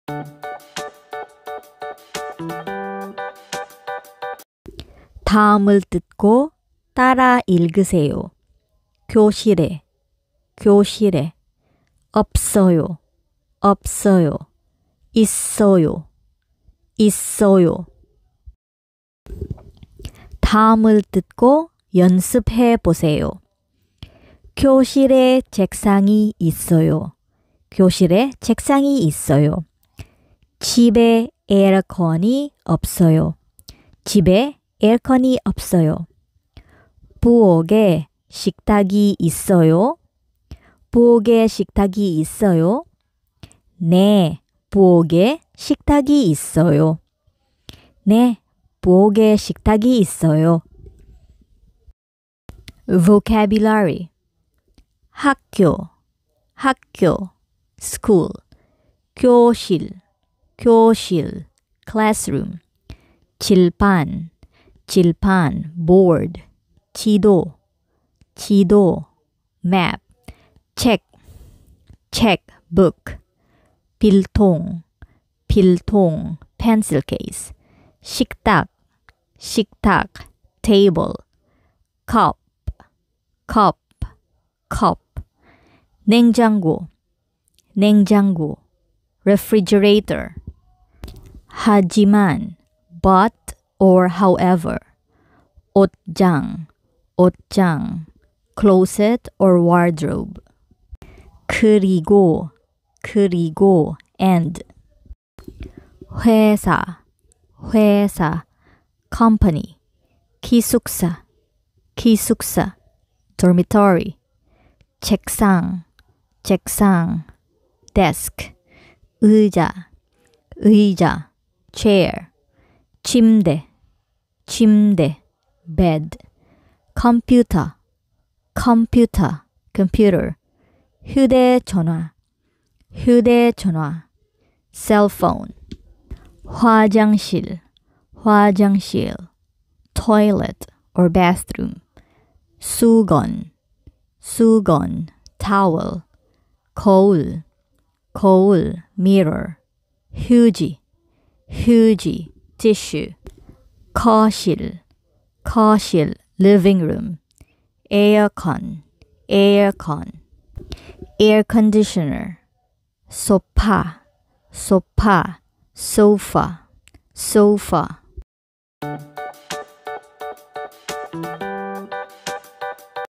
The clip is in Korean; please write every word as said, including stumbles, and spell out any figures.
다음을 듣고 따라 읽으세요. 교실에, 교실에, 없어요, 없어요, 있어요, 있어요. 다음을 듣고 연습해 보세요. 교실에 책상이 있어요. 교실에 책상이 있어요. 집에 에어컨이 없어요. 집에 에어컨이 없어요. 부엌에 식탁이 있어요. 부엌에 식탁이 있어요. 네, 부엌에 식탁이 있어요. 네, 부엌에 식탁이 있어요. vocabulary 학교, 학교, school, 교실, 교실, classroom, 칠판, 칠판, board, 지도, 지도, map, 책, 책, book, 필통, 필통, pencil case, 식탁, 식탁, table, cup, cup, cup, 냉장고, 냉장고, refrigerator. 하지만, but or however, 옷장, 옷장, closet or wardrobe. 그리고, 그리고, and. 회사, 회사, company, 기숙사, 기숙사, dormitory, 책상, 책상, desk, 의자, 의자, chair, 침대, 침대, bed, computer, computer, computer, 휴대전화, 휴대전화, cell phone, 화장실, 화장실, toilet or bathroom, 수건, 수건, towel, 거울, 거울, mirror, 휴지, 휴지, tissue, 거실, 거실, living room, aircon, aircon, air conditioner, 소파, 소파, sofa, sofa.